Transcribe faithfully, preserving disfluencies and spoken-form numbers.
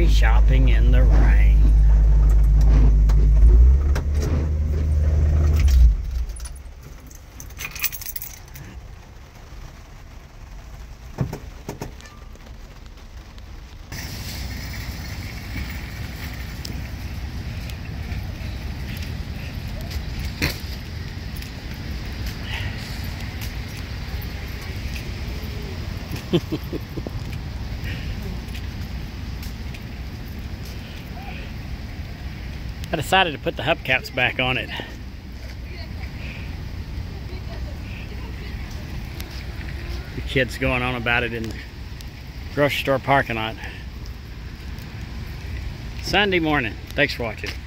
grocery shopping in the rain. I decided to put the hubcaps back on it. The kids going on about it in the grocery store parking lot. Sunday morning. Thanks for watching.